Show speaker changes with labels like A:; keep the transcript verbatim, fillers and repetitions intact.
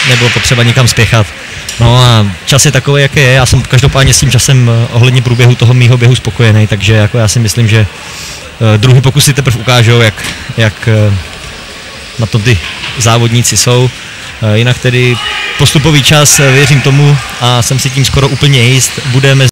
A: nebylo potřeba nikam spěchat. No a čas je takový, jaký je, já jsem každopádně s tím časem ohledně průběhu toho mýho běhu spokojený, takže jako já si myslím, že druhý pokusy teprve ukážou, jak, jak na tom ty závodníci jsou. Jinak tedy postupový čas, věřím tomu a jsem si tím skoro úplně jist, bude mezi